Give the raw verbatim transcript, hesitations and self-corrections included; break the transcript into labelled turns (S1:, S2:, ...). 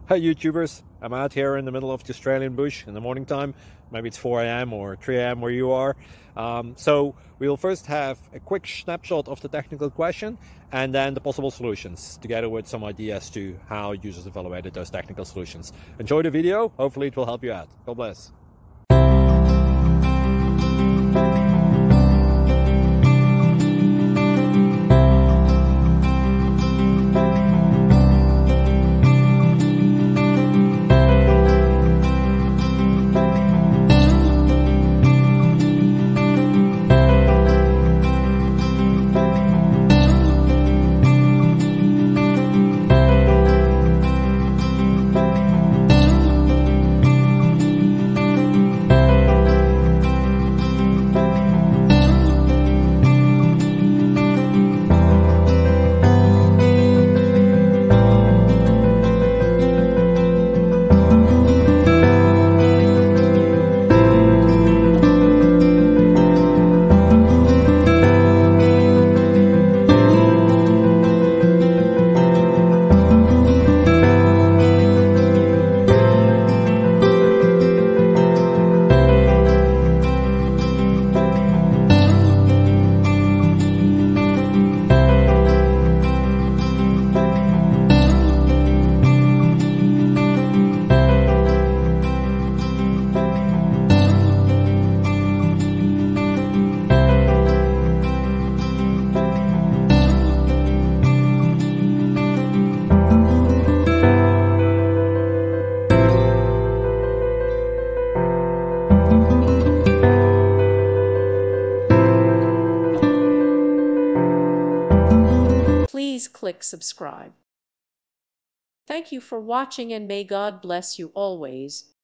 S1: Hi YouTubers, I'm out here in the middle of the Australian bush in the morning time. Maybe it's four A M or three A M where you are. Um, so we'll first have a quick snapshot of the technical question and then the possible solutions, together with some ideas to how users evaluated those technical solutions. Enjoy the video, hopefully it will help you out. God bless.
S2: Please click subscribe. Thank you for watching and may God bless you always.